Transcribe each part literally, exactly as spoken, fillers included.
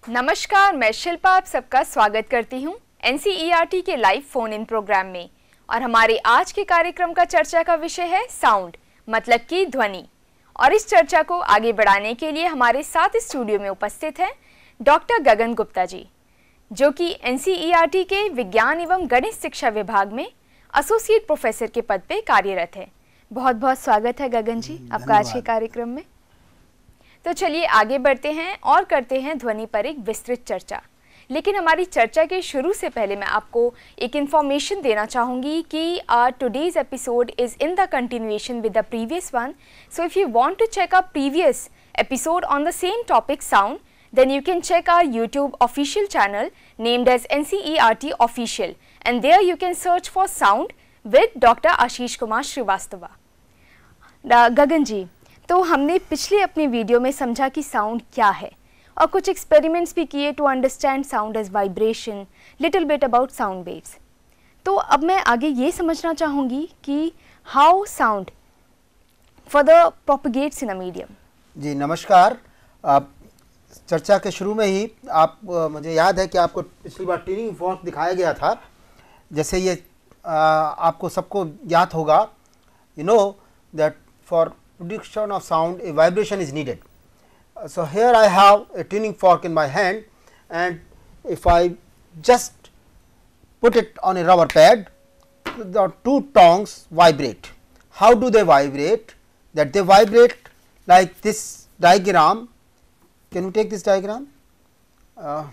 नमस्कार, मैं शिल्पा आप सबका स्वागत करती हूँ एनसीईआरटी के लाइव फोन इन प्रोग्राम में। और हमारे आज के कार्यक्रम का चर्चा का विषय है साउंड, मतलब कि ध्वनि। और इस चर्चा को आगे बढ़ाने के लिए हमारे साथ स्टूडियो में उपस्थित हैं डॉक्टर गगन गुप्ता जी, जो कि एनसीईआरटी के विज्ञान एवं गणित शिक्षा विभाग में एसोसिएट प्रोफेसर के पद पे कार्यरत है। बहुत बहुत स्वागत है गगन जी आपका आज के कार्यक्रम में। तो चलिए आगे बढ़ते हैं और करते हैं ध्वनि पर एक विस्तृत चर्चा। लेकिन हमारी चर्चा के शुरू से पहले मैं आपको एक इन्फॉर्मेशन देना चाहूँगी कि today's episode is in the continuation with the previous one. So if you want to check a previous episode on the same topic sound, then you can check our YouTube official channel named as N C E R T Official, and there you can search for sound with Doctor Ashish Kumar Srivastava. Gagan ji, तो हमने पिछले अपनी video में समझा कि sound क्या है और कुछ एक्सपेरिमेंट्स भी किए to understand sound as vibration, little bit about sound waves. तो अब मैं आगे ये समझना चाहूँगी कि how sound further propagates in a medium. जी नमस्कार। आप चर्चा के शुरू में ही आप मुझे याद है कि आपको पिछली बार ट्यूनिंग फॉर्क दिखाया गया था। जैसे ये आ, आपको सबको याद होगा, you know that for production of sound a vibration is needed. So here I have a tuning fork in my hand and if I just put it on a rubber pad, the two tongues vibrate. How do they vibrate? That they vibrate like this diagram. Can you take this diagram? Uh,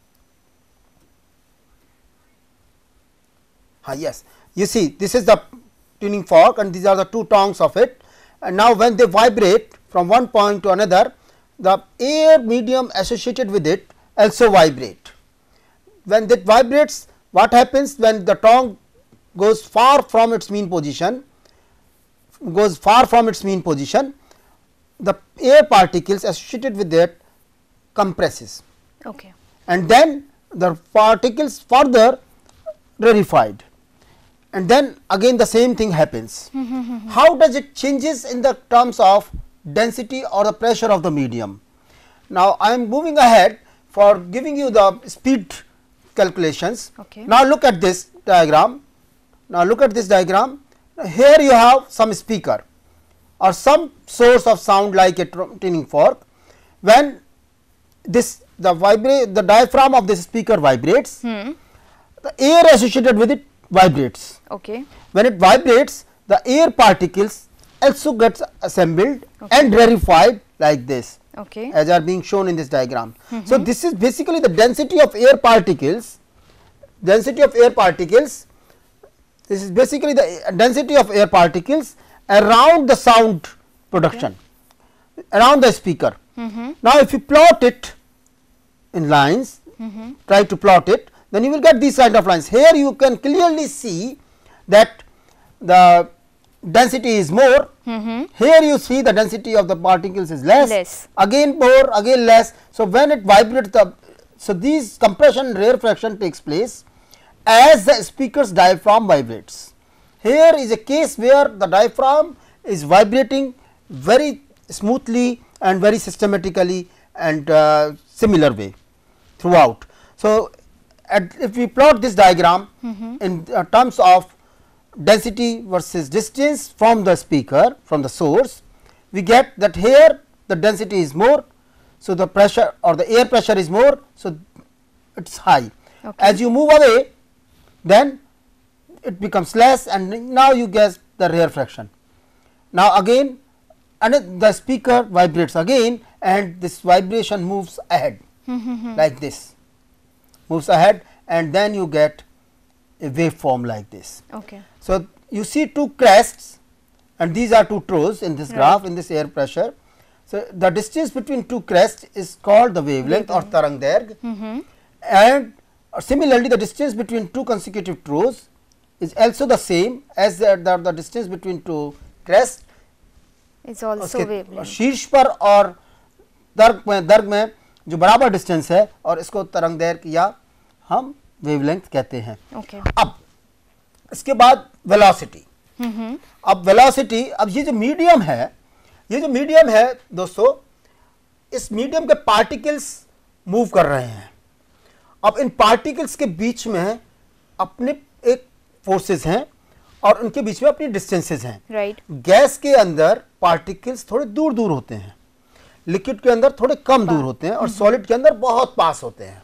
ah, yes, you see this is the tuning fork and these are the two tongues of it, and now when they vibrate from one point to another, the air medium associated with it also vibrate. When that vibrates, what happens when the tongue goes far from its mean position, goes far from its mean position, the air particles associated with that compresses. Okay. And then the particles further rarefied, and then again the same thing happens. How does it changes in the terms of density or the pressure of the medium? Now I am moving ahead for giving you the speed calculations. Okay. Now look at this diagram. Now look at this diagram. Here you have some speaker or some source of sound like a tuning fork. When this the vibrate the diaphragm of this speaker vibrates, hmm. the air associated with it vibrates. Okay. When it vibrates, the air particles also gets assembled Okay. and rarefied like this, Okay. as are being shown in this diagram. Mm-hmm. So this is basically the density of air particles, density of air particles. This is basically the density of air particles around the sound production, okay. around the speaker. Mm-hmm. Now if you plot it in lines, Mm-hmm. try to plot it, then you will get these kind of lines. Here you can clearly see that the density is more. Mm-hmm. Here you see the density of the particles is less, Less. again more, again less. So when it vibrates, the so these compression rarefaction takes place as the speaker's diaphragm vibrates. Here is a case where the diaphragm is vibrating very smoothly and very systematically and uh, similar way throughout. So at, if we plot this diagram Mm-hmm. in uh, terms of density versus distance from the speaker, from the source, we get that here the density is more, so the pressure or the air pressure is more, so it is high. Okay. As you move away, then it becomes less, and now you get the rarefaction. Now again, and the speaker vibrates again, and this vibration moves ahead like this, moves ahead, and then you get a waveform like this. Okay. So you see two crests, and these are two trows in this Right. graph in this air pressure. So the distance between two crests is called the wavelength or tarang dairgh, Mm-hmm. and similarly the distance between two consecutive trows is also the same as the, the, the distance between two crests. It's also उसके wavelength. शीर्ष पर और दर्ग में दर्ग में जो बराबर distance है, और इसको तरंग दैर्घ्य या हम वेवलेंथ कहते हैं. Okay. अब इसके बाद वेलोसिटी. Mm-hmm. अब वेलोसिटी, अब ये जो मीडियम है, ये जो मीडियम है दोस्तों, इस मीडियम के पार्टिकल्स मूव कर रहे हैं। अब इन पार्टिकल्स के बीच में अपने एक फोर्सेस हैं और उनके बीच में अपनी डिस्टेंसेस हैं। राइट। गैस के अंदर पार्टिकल्स थोड़े दूर दूर होते हैं, लिक्विड के अंदर थोड़े कम दूर होते हैं और सॉलिड के अंदर बहुत पास होते हैं।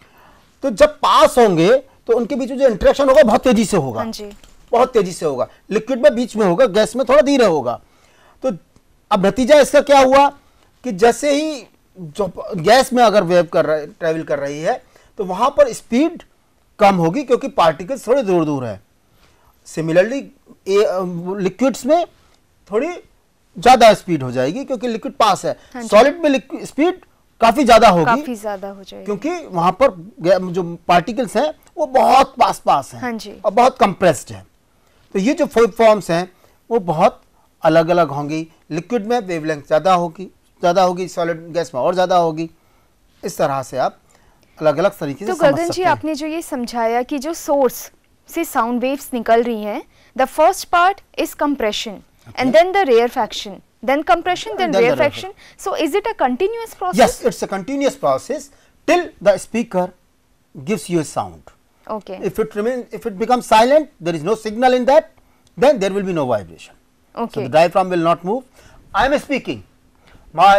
तो जब पास होंगे तो उनके बीच में जो इंटरेक्शन होगा बहुत तेजी से होगा। हाँ जी। बहुत तेजी से होगा। लिक्विड में बीच में होगा, गैस में थोड़ा धीरे होगा। तो अब नतीजा इसका क्या हुआ कि जैसे ही जो गैस में अगर वेव कर रहा ट्रेवल कर रही है तो वहां पर स्पीड कम होगी क्योंकि पार्टिकल्स थोड़े दूर दूर है। सिमिलरली लिक्विड्स में थोड़ी ज्यादा स्पीड हो जाएगी क्योंकि लिक्विड पास है। सॉलिड में स्पीड काफी ज्यादा होगी, काफी ज्यादा हो जाएगी क्योंकि वहां पर जो पार्टिकल्स हैं वो बहुत पास पास हैं। हाँ जी। और बहुत कंप्रेस्ड है। तो ये जो फॉर्म्स हैं वो बहुत अलग अलग होंगी। लिक्विड में वेवलेंथ ज़्यादा होगी ज़्यादा होगी सॉलिड गैस में और ज़्यादा होगी। इस तरह से आप अलग अलग तरीके से तो समझ गगन सकते जी, हैं। आपने जो ये समझाया कि जो सोर्स से साउंड वेव्स निकल रही हैं, the first part is compression and then the rarefaction, then compression, then Then the rarefaction. So is it a continuous process? Yes, it's a continuous process till the speaker gives you a sound. Okay. If it remains, if it becomes silent, there is no signal in that, then there will be no vibration. Okay. So the diaphragm will not move. I am speaking. My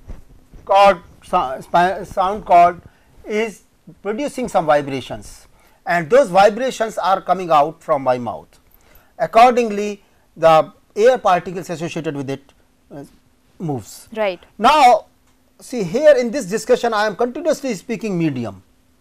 cord, sound cord is producing some vibrations, and those vibrations are coming out from my mouth. Accordingly, the air particles associated with it uh, moves. Right. Now, see here in this discussion, I am continuously speaking medium.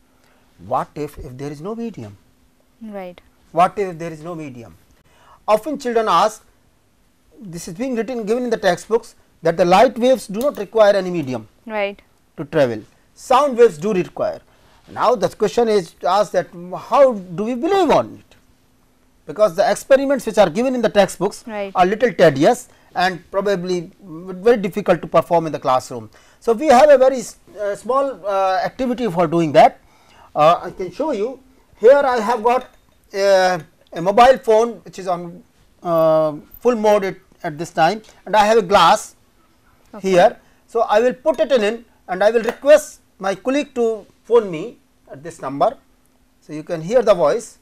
What if if there is no medium? Right. What if there is no medium? Often children ask, this is being written given in the textbooks, that the light waves do not require any medium Right. to travel. Sound waves do require. Now, the question is asked that how do we believe on it? Because the experiments which are given in the textbooks Right. are little tedious and probably very difficult to perform in the classroom. So, we have a very uh, small uh, activity for doing that. Uh, I can show you. Here I have got a, a mobile phone which is on uh, full mode at, at this time, and I have a glass okay. here. So, I will put it in and I will request my colleague to phone me at this number. So, you can hear the voice.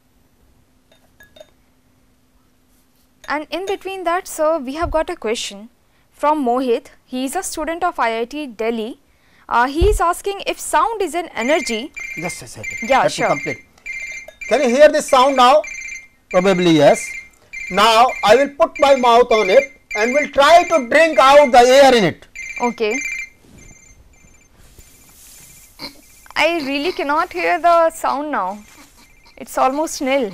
And in between that, sir, we have got a question from Mohit. He is a student of I I T Delhi. Uh, he is asking if sound is an energy. Just a second. Yeah, Let sure. me complete. Can you hear this sound now? Probably yes. Now, I will put my mouth on it and will try to drink out the air in it. Okay. I really cannot hear the sound now. It's almost nil.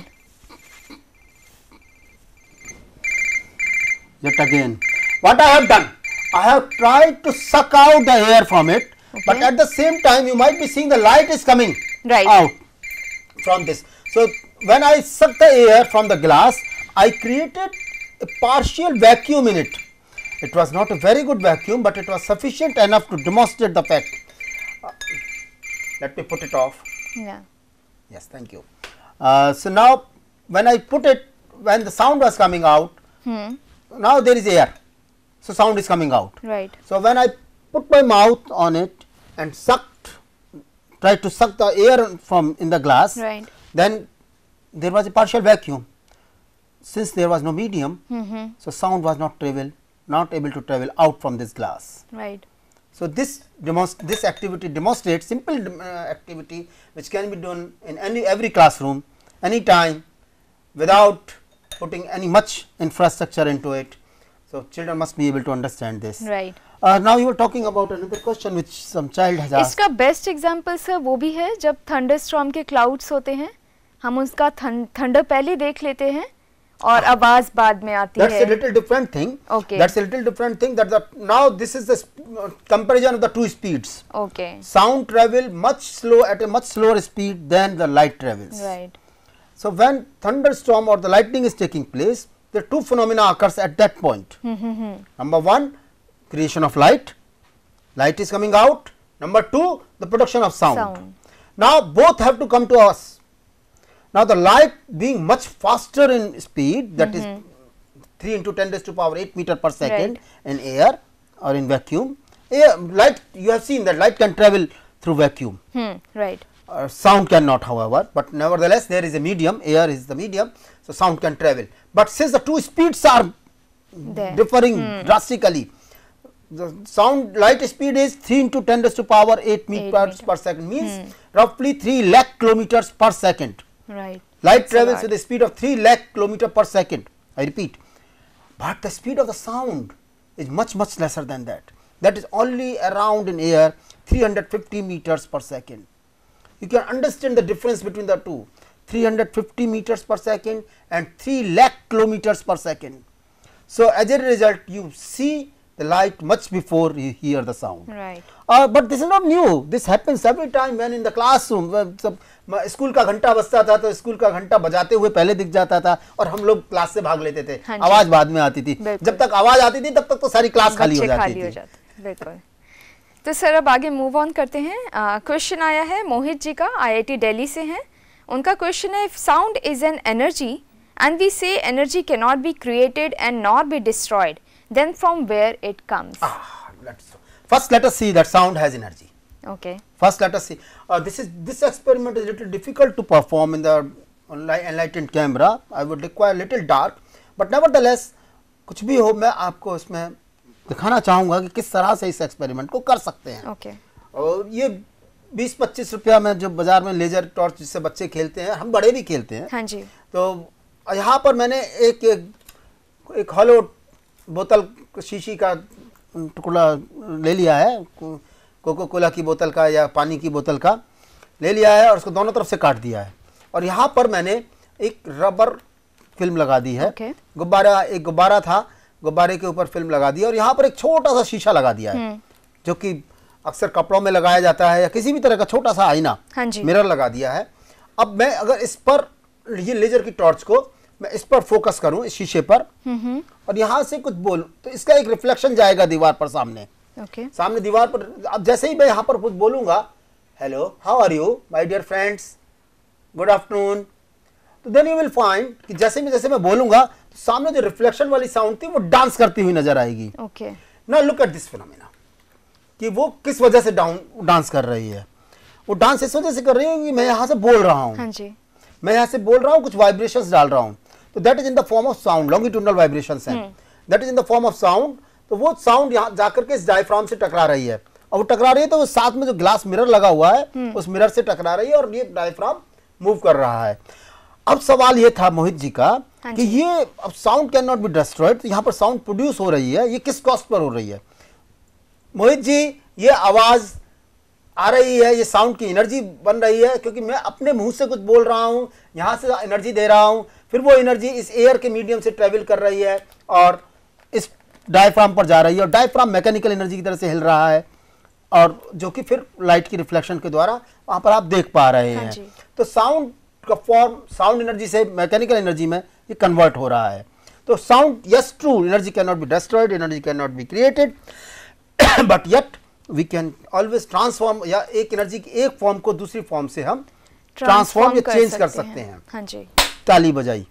Yet again, what I have done, I have tried to suck out the air from it, okay. but at the same time you might be seeing the light is coming right. out from this. So, when I suck the air from the glass, I created a partial vacuum in it. It was not a very good vacuum, but it was sufficient enough to demonstrate the fact. Uh, let me put it off. Yeah. Yes, thank you. Uh, so, now when I put it, when the sound was coming out, Hmm. now there is air, so sound is coming out. Right. So, when I put my mouth on it and sucked, tried to suck the air from in the glass, Right. then there was a partial vacuum. Since there was no medium, Mm-hmm. so sound was not travel, not able to travel out from this glass. Right. So, this demonst this activity demonstrates simple uh, activity which can be done in any every classroom, any time, without putting any much infrastructure into it. So, children must be able to understand this. Right. Uh, now, you were talking about another question which some child has asked. इसका best example sir वो भी है जब thunderstorm के clouds होते हैं, हम उसका थंडर पहले देख लेते हैं और आवाज बाद में आती That's है. a little different thing. Okay. That's a little different thing. That the now this is the uh, comparison of the two speeds. Okay. Sound travel much slow at a much slower speed than the light travels. Right. So, when thunderstorm or the lightning is taking place, the two phenomena occurs at that point. Mm-hmm. Number one, creation of light, light is coming out. Number two, the production of sound. Sound. Now, both have to come to us. Now, the light being much faster in speed, that Mm-hmm. is three into ten raised to power eight meter per second Right. in air or in vacuum. Air, light, you have seen that light can travel through vacuum. Hmm, right. Uh, sound cannot, however, but nevertheless there is a medium, air is the medium, so sound can travel. But since the two speeds are There. differing drastically, the sound light speed is three into ten raised to power eight meters meter. per second, means roughly three lakh kilometers per second. Right. Light That's a travels lot. with a speed of three lakh kilometer per second. I repeat, but the speed of the sound is much much lesser than that. That is only around in air three hundred fifty meters per second. You can understand the difference between the two, three hundred fifty meters per second and three lakh kilometers per second. So, as a result, you see the light much before you hear the sound. Right. Uh, but this is not new. This happens every time when in the classroom. सब school का घंटा बजता था तो school का घंटा बजाते हुए पहले दिख जाता था और हम लोग क्लास से भाग लेते थे। हाँ जी। आवाज बाद में आती थी। बिल्कुल। जब तक आवाज आती थी तब तक तो सारी क्लास खाली हो बच्चे जाती खाली हो थी। जाते, बिल्कुल। तो सर अब आगे मूव ऑन करते हैं। क्वेश्चन आया है मोहित जी का, आईआईटी दिल्ली से हैं। उनका क्वेश्चन है, if sound is an energy and we say energy can not be created and not be destroyed, then from where it comes? First, let us see that sound has energy. Okay. First, let us see. Uh, this is this experiment is little difficult to perform in the enlightened camera. I would require little dark, but nevertheless, कुछ भी हो मैं आपको इसमें दिखाना चाहूँगा कि किस तरह से इस एक्सपेरिमेंट को कर सकते हैं। ओके। और ये बीस पच्चीस रुपया में जो बाजार में लेजर टॉर्च जिससे बच्चे खेलते हैं, हम बड़े भी खेलते हैं। हाँ जी। तो यहाँ पर मैंने एक एक, एक हॉलो बोतल शीशी का टुकड़ा ले लिया है, कोको कोला की बोतल का या पानी की बोतल का ले लिया है और उसको दोनों तरफ से काट दिया है और यहाँ पर मैंने एक रबर फिल्म लगा दी है। okay. गुब्बारा, एक गुब्बारा था, गुब्बारे के ऊपर फिल्म लगा दी और यहाँ पर एक छोटा सा शीशा लगा दिया है जो कि अक्सर कपड़ों में लगाया जाता है या किसी भी तरह का छोटा सा आईना, हाँ जी। मिरर लगा दिया है। अब मैं अगर इस पर ये लेजर की टॉर्च को मैं इस पर फोकस करूं, इस शीशे पर, और यहाँ से कुछ बोलूं तो इसका एक रिफ्लेक्शन जाएगा दीवार पर सामने। ओके। सामने दीवार पर अब जैसे ही मैं यहाँ पर कुछ बोलूंगा, hello how are you my dear friends, good afternoon, तो देन यू विल फाइंड कि जैसे मैं जैसे मैं बोलूंगा तो सामने जो रिफ्लेक्शन वाली साउंड थी वो डांस करती हुई नजर आएगी। Okay. Now look at this phenomena कि वो किस वजह से डाउन डांस कर रही है। वो डांस इस वजह से कर रही है कि मैं यहाँ से बोल रहा हूँ। हाँ जी। मैं यहाँ से बोल रहा हूँ, कुछ वाइब्रेशंस डाल रहा हूँ, तो that is in the form of sound, longitudinal vibrations हैं, that is in the form of sound. तो वो साउंड यहाँ जाकर के इस डायफ्राम से टकरा रही है और वो टकरा रही है तो वो साथ में जो ग्लास मिरर लगा हुआ है उस मिरर से टकरा रही है और ये डायफ्राम मूव कर रहा है। अब सवाल ये था मोहित जी का हाँ कि जी। ये अब sound can not be destroyed, तो यहाँ पर साउंड प्रोड्यूस हो रही है, ये किस कॉस्ट पर हो रही है? मोहित जी, ये आवाज आ रही है, ये साउंड की एनर्जी बन रही है क्योंकि मैं अपने मुंह से कुछ बोल रहा हूँ, यहाँ से एनर्जी दे रहा हूँ, फिर वो एनर्जी इस एयर के मीडियम से ट्रेवल कर रही है और इस डायफ्राम पर जा रही है और डायफ्राम मैकेनिकल एनर्जी की तरह से हिल रहा है और जो कि फिर लाइट की रिफ्लेक्शन के द्वारा वहाँ पर आप देख पा रहे हाँ हैं। जी। तो साउंड का फॉर्म साउंड एनर्जी से मैकेनिकल एनर्जी में ये कन्वर्ट हो रहा है। तो sound, yes true, energy can not be destroyed, energy can not be created, but yet we can always transform, या एक एनर्जी की एक फॉर्म को दूसरी फॉर्म से हम ट्रांसफॉर्म या चेंज कर सकते हैं। हाँ जी। ताली बजाई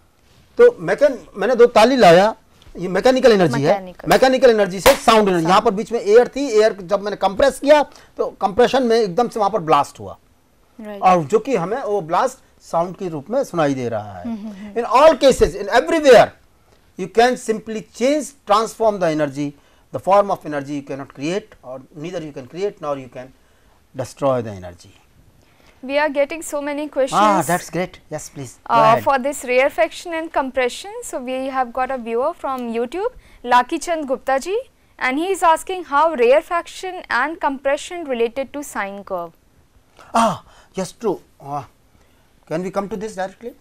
तो मैकेन मैंने दो ताली लाया, ये मैकेनिकल एनर्जी है, Mechanical। मैकेनिकल एनर्जी से साउंड एनर्जी। यहाँ पर बीच में एयर थी, एयर जब मैंने कंप्रेस किया तो कंप्रेशन में एकदम से वहां पर ब्लास्ट हुआ राइट। और जो कि हमें वो ब्लास्ट साउंड के रूप में सुनाई दे रहा है। In all cases, in everywhere, you can simply change, transform the energy, the form of energy you can not create, और neither you can create nor you can destroy the energy. We are getting so many questions. Ah, that's great. Yes, please. Go Uh, ahead. for this rarefaction and compression, so we have got a viewer from YouTube, Laki Chand Gupta ji, and he is asking how rarefaction and compression related to sine curve. Ah, yes, true. Uh, can we come to this directly?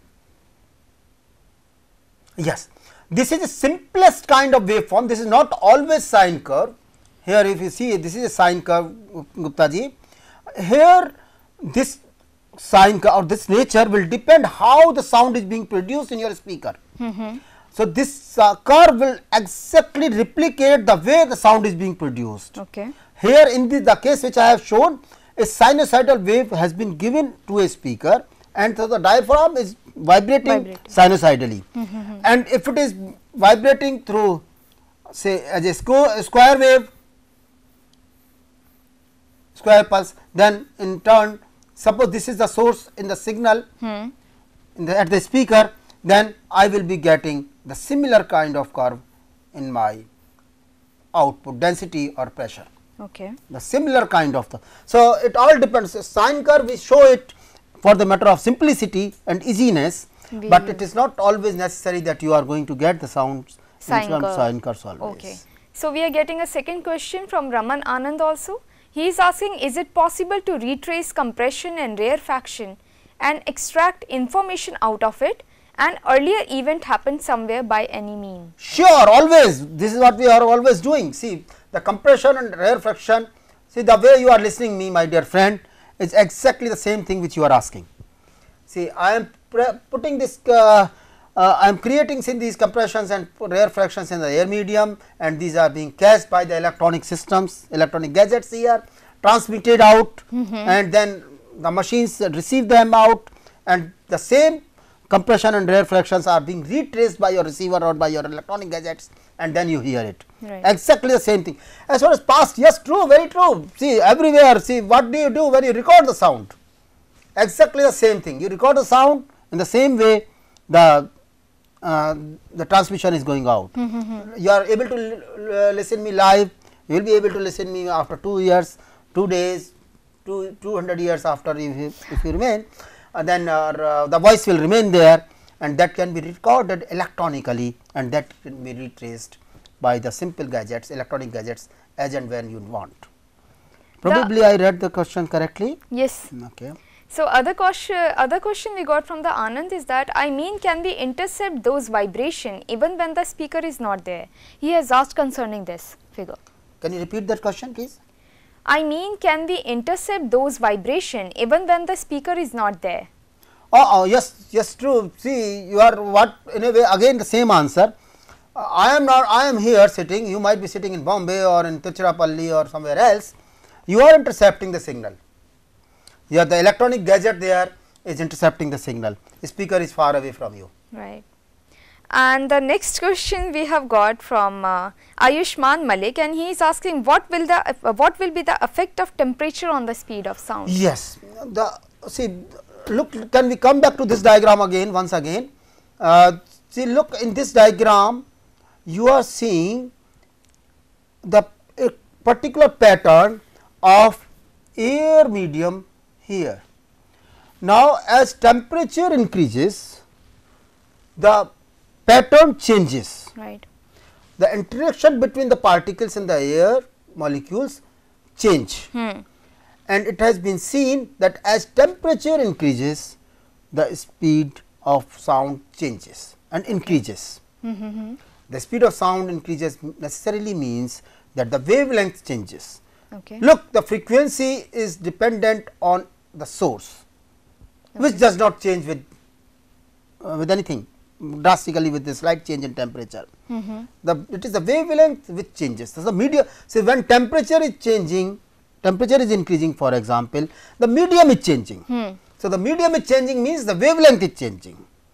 Yes, this is the simplest kind of waveform. This is not always sine curve. Here, if you see, this is a sine curve, Gupta ji. Here, this sine curve or this nature will depend how the sound is being produced in your speaker. Mm-hmm. So, this uh, curve will exactly replicate the way the sound is being produced. Okay. Here in the, the case which I have shown, a sinusoidal wave has been given to a speaker and so the diaphragm is vibrating, Vibrating. sinusoidally. Mm-hmm. And if it is vibrating through, say, as a squ square wave, square pulse, then in turn suppose this is the source in the signal Hmm. in the, at the speaker, then I will be getting the similar kind of curve in my output density or pressure, Okay. the similar kind of the. So, it all depends. Sine curve we show it for the matter of simplicity and easiness, We but it is not always necessary that you are going to get the sounds Sine in some curve. sine curves always. Okay. So, we are getting a second question from Raman Anand also. He is asking, is it possible to retrace compression and rarefaction and extract information out of it? An earlier event happened somewhere by any mean. Sure, always. This is what we are always doing. See, the compression and rarefaction, see the way you are listening me, my dear friend, is exactly the same thing which you are asking. See, I am putting this, uh, uh, I am creating see, these compressions and rarefactions in the air medium, and these are being cached by the electronic systems, electronic gadgets here, transmitted out, mm-hmm. and then the machines receive them out, and the same compression and rarefactions are being retraced by your receiver or by your electronic gadgets, and then you hear it. Right. Exactly the same thing. As far as past, yes, true, very true. See, everywhere, see, what do you do when you record the sound? Exactly the same thing. You record the sound in the same way the uh, the transmission is going out. Mm-hmm. You are able to listen me live. You will be able to listen me after two years, two days, two two hundred years after if you, if you remain. Uh, then uh, the voice will remain there, and that can be recorded electronically, and that can be retraced by the simple gadgets, electronic gadgets, as and when you want. Probably the I read the question correctly. Yes. Okay. So, other question, other question we got from the Anand is that, I mean, can we intercept those vibration even when the speaker is not there? He has asked concerning this figure. Can you repeat that question, please? I mean, can we intercept those vibration even when the speaker is not there? Oh, oh yes, yes, true. See, you are what in a way again the same answer. Uh, I am not. I am here sitting. You might be sitting in Bombay or in Tiruchirappalli or somewhere else. You are intercepting the signal. Yeah, the electronic gadget there is intercepting the signal. The speaker is far away from you. Right. And the next question we have got from uh, Ayushman Malik, and he is asking, what will the uh, what will be the effect of temperature on the speed of sound? Yes. The see, look. Can we come back to this diagram again? Once again, uh, see, look in this diagram, you are seeing the a particular pattern of air medium here. Now, as temperature increases, the pattern changes. Right. The interaction between the particles in the air molecules change, Hmm. and it has been seen that as temperature increases, the speed of sound changes and increases. Mm-hmm. The speed of sound increases necessarily means that the wavelength changes. Okay. Look, the frequency is dependent on the source, okay, which does not change with uh, with anything drastically with the slight change in temperature. Mm-hmm. The it is the wavelength which changes. So, the medium, see, when temperature is changing, temperature is increasing, for example, the medium is changing. Hmm. So, the medium is changing means the wavelength is changing.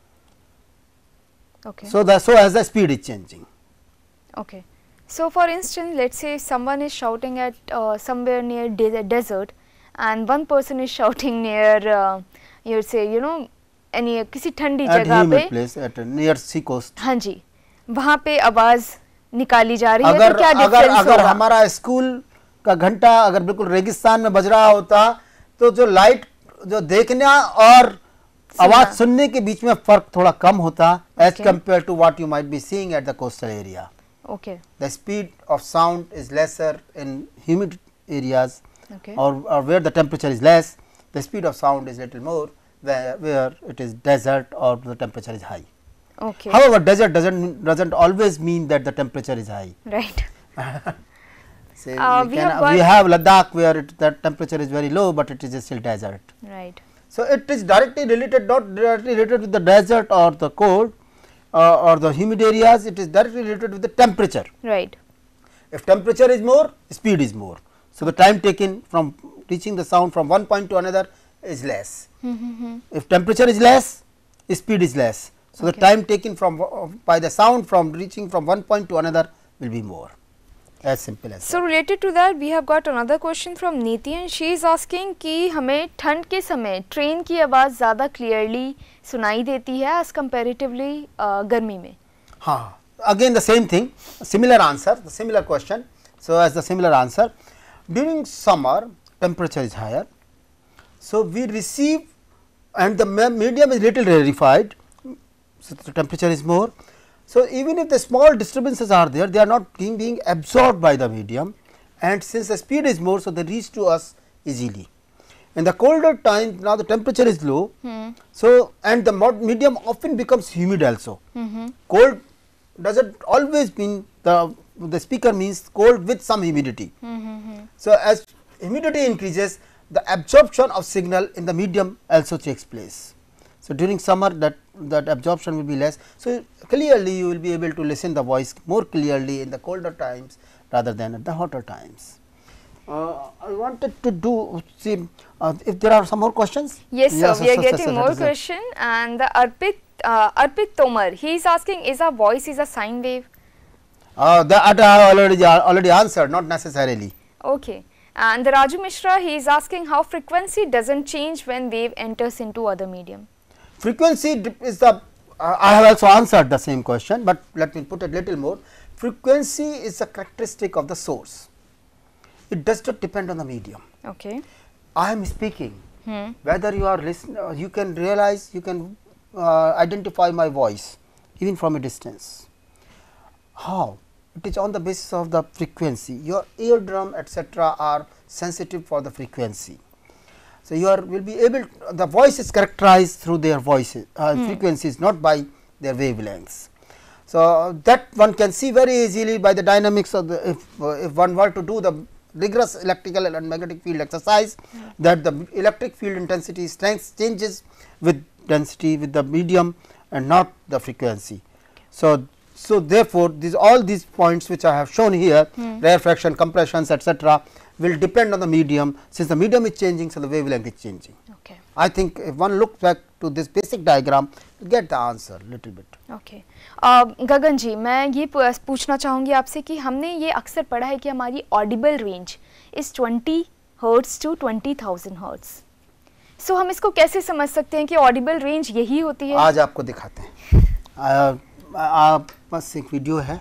Okay. So, the so as the speed is changing. Okay. So, for instance, let us say someone is shouting at uh, somewhere near de desert, and one person is shouting near uh, you would say you know any किसी ठंडी At जगह humid पे, place at a near sea coast. हाँ जी, वहाँ पे आवाज निकाली जा रही है, अगर तो क्या अगर डिफरेंस अगर होगा? हमारा स्कूल का घंटा अगर बिल्कुल रेगिस्तान में बज रहा होता, तो जो लाइट जो देखना और आवाज सुनने के बीच में फर्क थोड़ा कम होता, as compared to what you might be seeing at the coastal area. Okay. The speed of sound is lesser in humid areas, Okay. or, or where the temperature is less. The speed of sound is little more where, where it is desert or the temperature is high. Okay. However, desert doesn't doesn't always mean that the temperature is high. Right. Say Uh, we, we can, have got- we have Ladakh where it, the temperature is very low, but it is still desert. Right. So, it is directly related, not directly related with the desert or the cold uh, or the humid areas, it is directly related with the temperature. Right. If temperature is more, speed is more. So, the time taken from reaching the sound from one point to another is less. Mm-hmm. If temperature is less, speed is less. So, Okay. the time taken from uh, by the sound from reaching from one point to another will be more. As simple as So related to that, we have got another question from Neeti, and she is asking कि हमें ठंड के समय train की आवाज़ ज़्यादा clearly सुनाई देती है as comparatively uh, गर्मी में. हाँ, again the same thing, similar answer, the similar question. So as the similar answer, during summer temperature is higher, so we receive, and the medium is little rarefied, so the temperature is more. So even if the small disturbances are there, they are not being, being absorbed by the medium, and since the speed is more, so they reach to us easily. In the colder time, now the temperature is low, hmm. so and the medium often becomes humid also. Mm-hmm. Cold does not always mean the the speaker means cold with some humidity. Mm-hmm. So as humidity increases, the absorption of signal in the medium also takes place. So during summer that that absorption will be less. So clearly you will be able to listen the voice more clearly in the colder times rather than at the hotter times. Uh, I wanted to do see uh, if there are some more questions. Yes, sir. Yes, we are getting more question, and the Arpit uh, Arpit Tomar, he is asking, is our voice is a sine wave? Uh, that I already already answered, not necessarily. Okay. And the Raju Mishra, he is asking how frequency doesn't change when wave enters into other medium. Frequency is the uh, I have also answered the same question, but let me put it little more. Frequency is a characteristic of the source. It does not depend on the medium. Okay. I am speaking. Hmm. Whether you are listening, uh, you can realize, you can uh, identify my voice even from a distance. How? It is on the basis of the frequency. Your eardrum, et cetera, are sensitive for the frequency. So you are will be able. To, the voice is characterized through their voices, uh, hmm. frequencies, not by their wavelengths. So that one can see very easily by the dynamics of the. If uh, if one were to do the rigorous electrical and magnetic field exercise, hmm. that the electric field intensity strength changes with density with the medium and not the frequency. So. So therefore, these all these points which I have shown here, hmm. rarefaction, compressions, et cetera, will depend on the medium. Since the medium is changing, so the wavelength is changing. Okay. I think if one looks back to this basic diagram, you get the answer little bit. Okay. uh, गगन जी, मैं ये पूछना चाहूँगी आपसे कि हमने ये अक्सर पढ़ा है कि हमारी ऑडिबल रेंज इस twenty hertz to twenty thousand hertz. So हम इसको कैसे समझ सकते हैं कि ऑडिबल रेंज यही होती है? आज आपको दिखाते हैं. आप पास एक वीडियो है.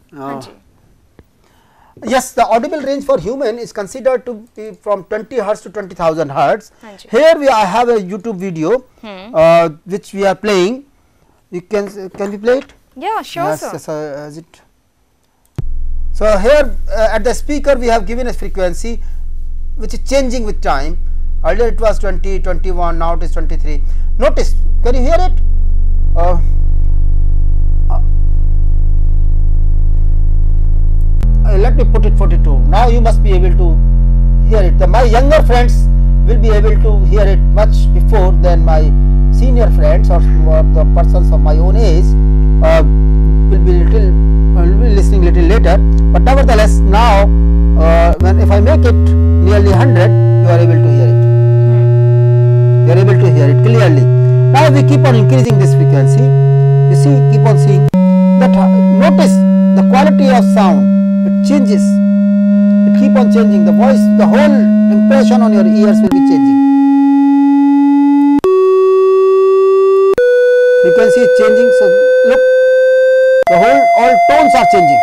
Yes, the audible range for human is considered to be from twenty hertz to twenty thousand hertz. Here we I have a YouTube video hmm. uh, which we are playing. You can can we play it? Yeah, sure, yes, sir. Yes, uh, is it? So here uh, at the speaker we have given a frequency which is changing with time. Earlier it was twenty, twenty-one, now it is twenty-three. Notice, can you hear it? Uh, Uh, let me put it forty-two. Now you must be able to hear it. The, my younger friends will be able to hear it much before than my senior friends or, or the persons of my own age uh, will be little uh, will be listening little later. But nevertheless, now uh, when if I make it nearly one hundred, you are able to hear it. Hmm. You are able to hear it clearly. Now we keep on increasing this frequency. You see, keep on seeing that. Uh, notice the quality of sound. It changes, it keep on changing, the voice, the whole impression on your ears will be changing. Frequency is changing, so look, the whole, all tones are changing.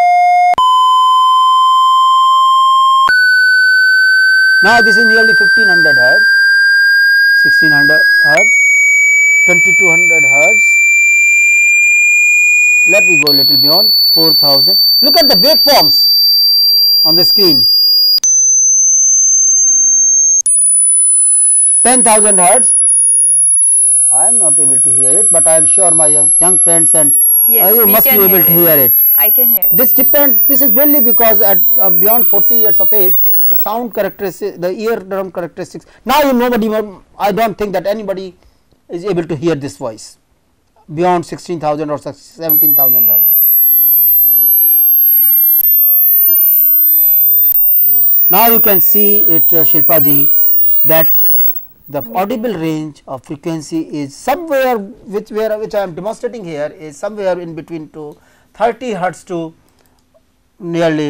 Now this is nearly fifteen hundred hertz, sixteen hundred hertz, twenty-two hundred hertz. Let me go a little beyond four thousand. Look at the waveforms on the screen. ten thousand hertz. I am not able to hear it, but I am sure my young friends and yes, uh, you must be able hear to hear it. I can hear it. This depends. This is mainly because at uh, beyond forty years of age, the sound characteristics, the eardrum characteristics. Now you nobody more. I don't think that anybody is able to hear this voice beyond sixteen thousand or seventeen thousand hertz. Now you can see it, uh, Shilpa ji, that the mm-hmm. audible range of frequency is somewhere which where which I am demonstrating here is somewhere in between to thirty hertz to nearly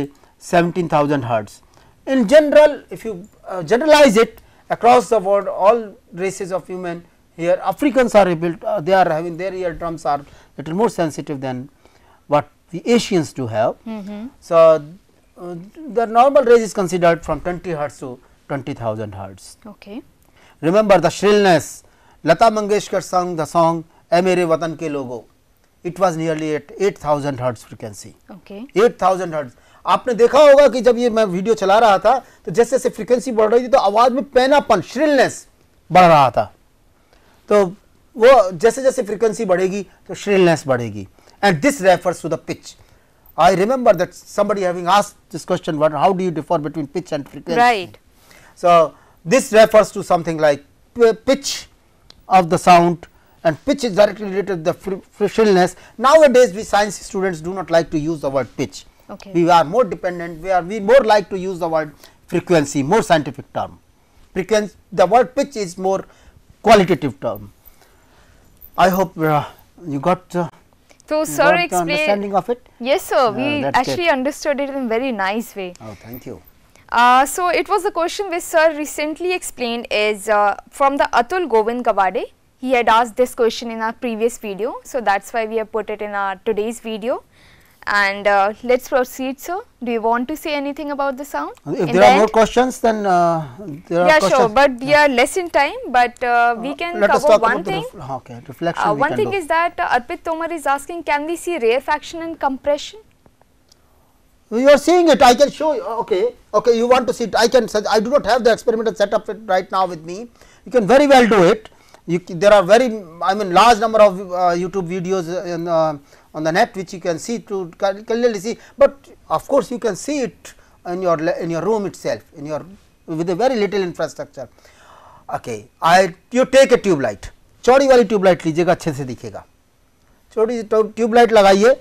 seventeen thousand hertz. In general, if you uh, generalize it across the world, all races of human here, Africans are able to, uh, they are having their eardrums are little more sensitive than what the Asians do have. Mm-hmm. So, uh, the normal range is considered from twenty hertz to twenty thousand hertz. Okay. Remember the shrillness, Lata Mangeshkar sang the song "Ae Mere Watan Ke Logo." It was nearly at eight thousand hertz frequency. Okay. eight thousand hertz. आपने देखा होगा कि जब ये मैं video चला रहा था तो जैसे जैसे फ्रीक्वेंसी बढ़ रही थी तो आवाज में पैनापन, श्रिलनेस बढ़ रहा था. तो वो जैसे जैसे फ्रीक्वेंसी बढ़ेगी तो श्रिलनेस बढ़ेगी. And this refers to the pitch. I remember that somebody having asked this question, what, how do you differ between pitch and frequency? Right. So, this refers to something like pitch of the sound, and pitch is directly related to the shrillness. Nowadays, we science students do not like to use the word pitch. Okay. We are more dependent, we are we more like to use the word frequency, more scientific term. Frequency, the word pitch is more qualitative term. I hope uh, you got uh, So, you sir, got the explain. understanding of it. Yes, sir. We Uh, that's actually good. understood it in a very nice way. Oh, thank you. Uh, so, it was the question which sir recently explained is uh, from the Atul Govind Gawade. He had asked this question in our previous video. So, that is why we have put it in our today's video. And uh, let us proceed, sir. Do you want to say anything about the sound? If in there the are more end? questions, then uh, there are Yeah, questions. sure, but we are less in time, but uh, we can Let us cover talk one about the thing. ref okay, reflection. Uh, we one can thing do. is that uh, Arpit Tomar is asking, can we see rarefaction and compression? You are seeing it. I can show you. Okay, okay. You want to see it? I can. I do not have the experimental setup it right now with me. You can very well do it. You, there are very, I mean, large number of uh, YouTube videos in, uh, on the net which you can see to clearly see. But of course, you can see it in your in your room itself, in your with a very little infrastructure. Okay, I you take a tube light. चौड़ी वाली tube light लीजिएगा, अच्छे से दिखेगा. चौड़ी tube light लगाइए,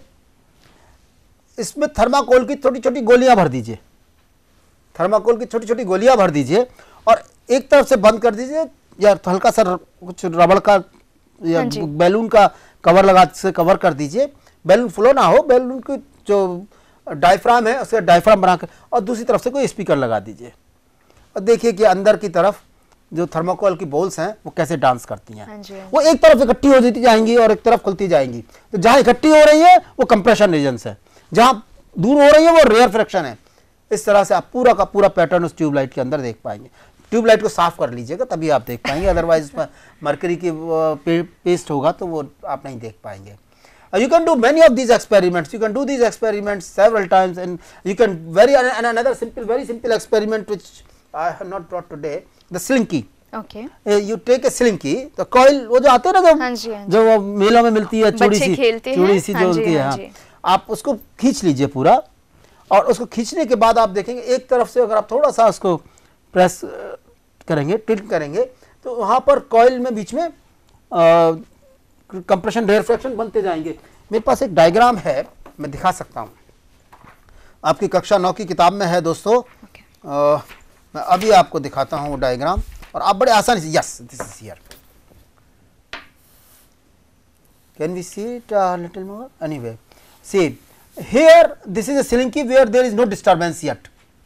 इसमें thermocol की छोटी छोटी गोलियां भर दीजिए. थर्माकोल की छोटी छोटी गोलियां भर दीजिए और एक तरफ से बंद कर दीजिए या हल्का सा कुछ रबड़ का या बैलून का कवर लगा से कवर कर दीजिए. बैलून फ्लो ना हो, बैलून की जो डायफ्राम है उसे डायफ्राम बनाकर और दूसरी तरफ से कोई स्पीकर लगा दीजिए और देखिए कि अंदर की तरफ जो थर्माकोल की बॉल्स हैं वो कैसे डांस करती हैं. हाँ जी, हाँ जी. वो एक तरफ इकट्ठी हो जाती जाएंगी और एक तरफ खुलती जाएंगी. तो जहाँ इकट्ठी हो रही है वो कंप्रेशन रीजन्स है, जहाँ दूर हो रही है वो रेयरफैक्शन है. इस तरह से आप पूरा का पूरा पैटर्न उस ट्यूबलाइट के अंदर देख पाएंगे. ट्यूबलाइट को साफ कर लीजिएगा तभी आप देख पाएंगे, अदरवाइज उसमें मरकरी की पे, पेस्ट होगा तो वो आप नहीं देख पाएंगे. You can do many of these experiments. You can do these experiments several times, and you can very and another simple, very simple experiment which I have not brought today. The slinky. Okay. Uh, you take a slinky, the coil वो जो आते हैं ना हाँ जी, हाँ जो जो वो मेलों में मिलती है चूड़ी सी चूड़ी सी जो होती है, हाँ, आप उसको खींच लीजिए पूरा और उसको खींचने के बाद आप देखेंगे एक तरफ से अगर आप थोड़ा सा उसको प्रेस करेंगे, टिल्ट करेंगे तो वहाँ पर कॉइल में बीच में कंप्रेशन रेयरफैक्शन बनते जाएंगे. मेरे पास एक डायग्राम है, मैं दिखा सकता हूँ. आपकी कक्षा नौ की किताब में है दोस्तों. Okay. आ, मैं अभी आपको दिखाता हूँ वो डायग्राम और आप बड़े आसानी से, yes this is here. Can we see it little more? Anyway, see here this is a slinky where there is no disturbance yet.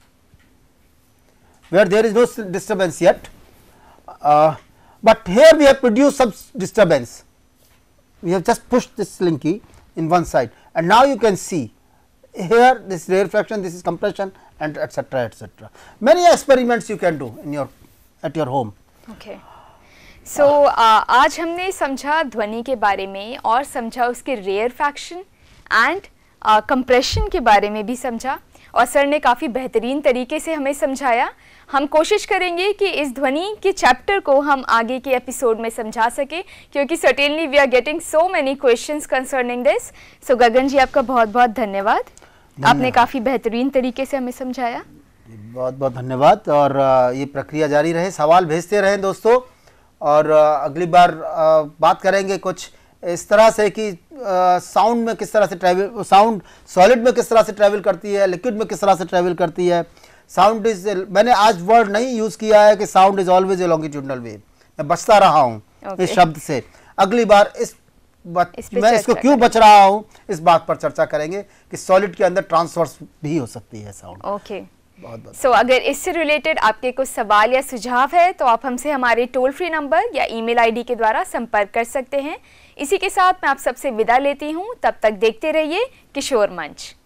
Where there is no disturbance yet, uh, but here we have produced some disturbance. We have just pushed this slinky in one side, and now you can see here this rarefaction, this is compression, and etc etc. Many experiments you can do in your at your home. Okay. So uh, आज हमने समझा ध्वनि के बारे में और समझा उसके रेयरफैक्शन एंड कंप्रेशन के बारे में भी समझा और सर ने काफ़ी बेहतरीन तरीके से हमें समझाया. हम कोशिश करेंगे कि इस ध्वनि के चैप्टर को हम आगे के एपिसोड में समझा सके क्योंकि certainly we are getting so many questions concerning this. So Gagan ji आपका बहुत बहुत धन्यवाद. आपने काफ़ी बेहतरीन तरीके से हमें समझाया. बहुत बहुत धन्यवाद और ये प्रक्रिया जारी रहे, सवाल भेजते रहें दोस्तों और अगली बार बात करेंगे कुछ इस तरह से कि साउंड में किस तरह से ट्रैवल, साउंड सॉलिड में किस तरह से ट्रैवल करती है, लिक्विड में किस तरह से ट्रैवल करती है. साउंड इज, मैंने आज वर्ड नहीं यूज़ किया है कि sound is always a longitudinal wave. मैं बचता रहा हूँ okay. इस शब्द से. अगली बार इस बत, इस पे मैं चर्चा इसको क्यों बच रहा हूँ, इस बात पर चर्चा करेंगे कि सॉलिड के अंदर ट्रांसवर्स भी हो सकती है साउंड। ओके, बहुत बहुत सो so, अगर इससे रिलेटेड आपके कुछ सवाल या सुझाव है तो आप हमसे हमारे टोल फ्री नंबर या ईमेल आईडी के द्वारा संपर्क कर सकते हैं। इसी के साथ मैं आप सबसे विदा लेती हूँ, तब तक देखते रहिए किशोर मंच।